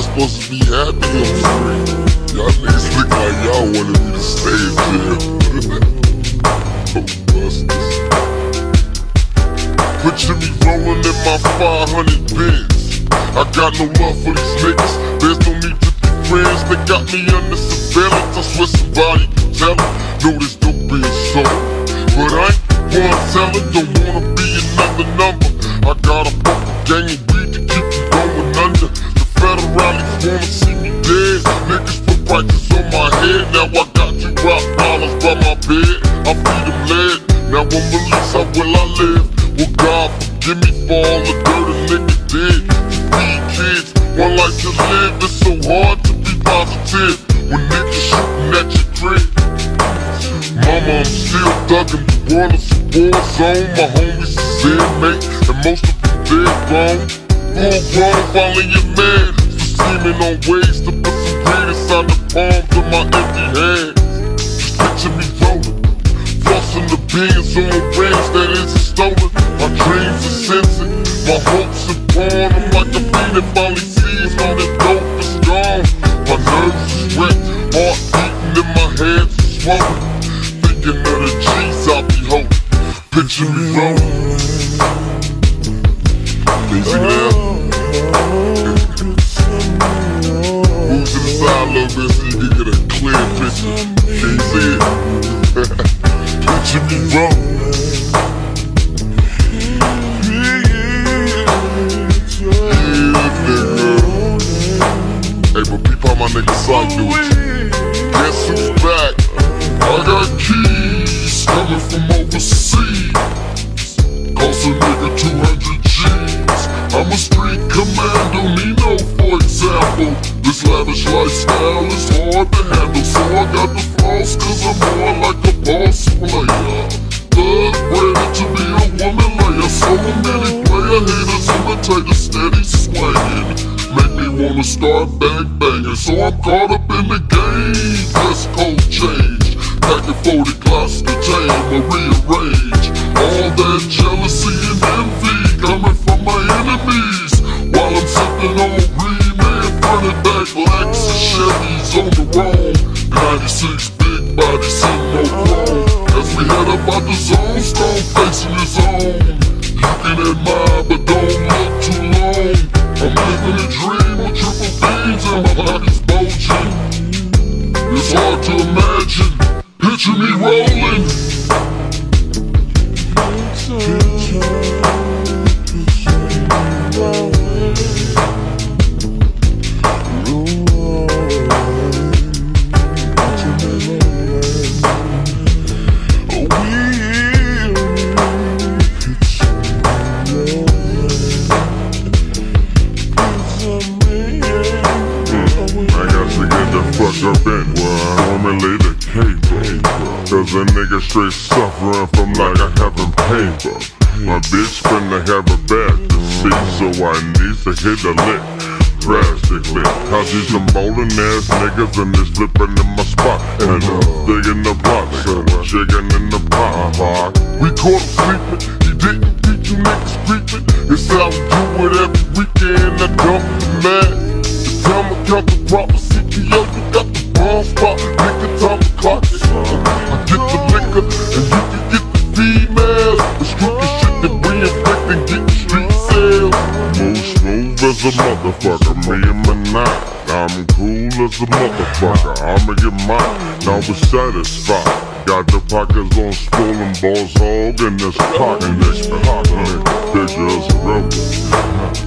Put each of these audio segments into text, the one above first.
y'all supposed to be happy I'm free. Y'all niggas look like y'all wanted me to stay in jail. Busters. Picture me rolling in my 500 Benz. I got no love for these niggas. There's no need to be friends. They got me under surveillance. I swear somebody tell them. Know this dope being sold, but I ain't one selling. Don't wanna be another number. I got a fucking gang of weed to keep me going under. The federalists wanna see me dead. Niggas put prices on my head. Now I got you rock dollars by my bed. I feed them lead. Now I'm released, how will I live? Well, God forgive me for all the dirt a nigga did. To feed kids, one life to live. It's so hard to be positive when niggas shooting at your crib. Mama, I'm still thuggin', the world is a war zone. My homies is inmates, and most of them dead wrong. Full grown, finally your man. Still scheming on ways to put some greed inside the palms of my empty hands. Just picture me rolling, flossing the beans on rings that isn't stolen. My dreams are sensing, my hopes are born. I'm like a bee that finally sees all the dope is gone. My nerves is wet, heart beating in my hands is swollen. Thinking of the G's I be holding. Picture me rolling. Easy now. Move to the side a little bit so you can get a clear picture. Can you see it? Picture me rolling. Hey, but peep how my nigga Sock do it. Guess who's back? I got keys coming from overseas. Cost a nigga 200 G's. I'm a street commando, Nino for example. This lavish lifestyle is hard to handle, so I got the flaws cause I'm more like a boss player. Thug bred to be a woman layer. So many player haters imitate a steady swinging. Make me wanna start bang banging. So I'm caught up in the game. Dress code change, packing 40 clocks to tame or rearrange. All that jealousy and envy coming from my enemies. While I'm sipping on Reman, running back Lexus Chevys on the road. 96 big body, sitting no chrome. As we head up out the zone, Stone facing his own. You can admire, but don't look too long. I'm living a dream with triple beams and my pockets bulging. It's hard to imagine. Picture me rolling. Up in formulated cable, cause a nigga straight suffering from like I haven't paper. My bitch finna have a bad disease, so I need to hit a lick drastically. Cause these some bowling ass niggas and they slipping in my spot. And digging the block, so chicken in the pot. We caught him sleeping, he didn't beat you niggas creeping. It's how we do it every weekend, I don't mad. The time I count the proper CPO, you got the bomb spot, nigga, time to clock it. I get the liquor, and you can get the females. The streaky shit that we inflict and get the street sales. Move smooth as a motherfucker, me and my night. I'm cool as a motherfucker, I'ma get mine. Now we're satisfied. Got the pockets on swollen balls, hog in this pocket. Next pocket, pictures of rebels.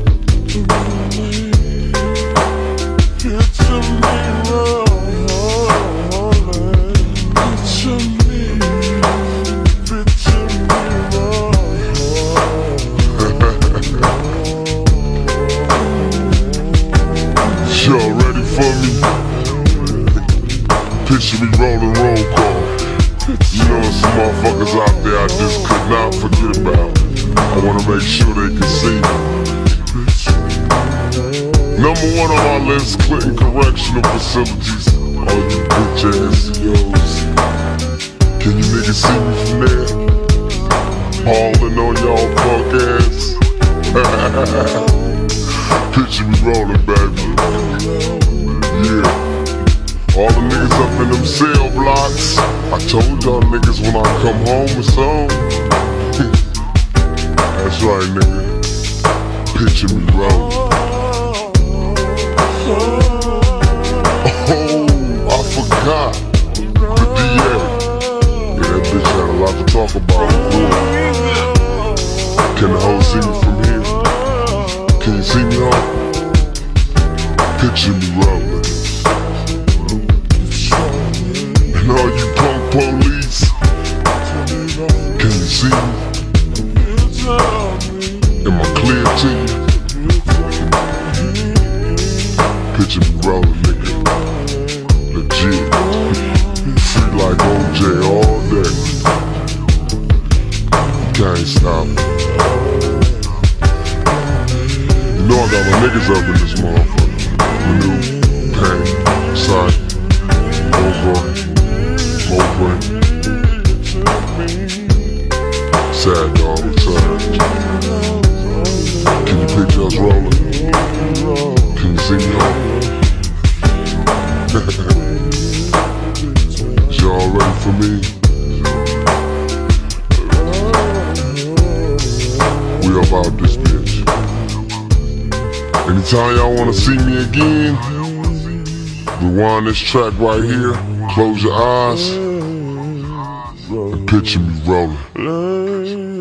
Y'all ready for me? Picture me rolling roll call. You know some motherfuckers out there I just could not forget about. I wanna make sure they can see me. Number one on my list, Clinton Correctional Facilities. All you bitch ass CEOs. Can you niggas see me from there? Hauling on y'all punk ass. Picture me rolling, baby. Yeah. All the niggas up in them cell blocks. I told y'all niggas when I come home it's on. That's right, nigga. Picture me rolling. Oh, I forgot. The DA. Yeah, that bitch had a lot to talk about. Can the hoe see me from here? Can you see me, ho? Picture me rolling. And all you punk police, can you see me? Am I clear to you? Picture me rolling, nigga. Legit. Free like OJ all day. Can't stop me. You know I got my niggas up in this motherfucker. Manu, Pain, Sight, Mowbray, Sad Dog returned. Can you picture us rolling? Can you see me on? Y'all ready for me? We about this bitch. Anytime y'all wanna see me again, rewind this track right here, close your eyes, and picture me rolling.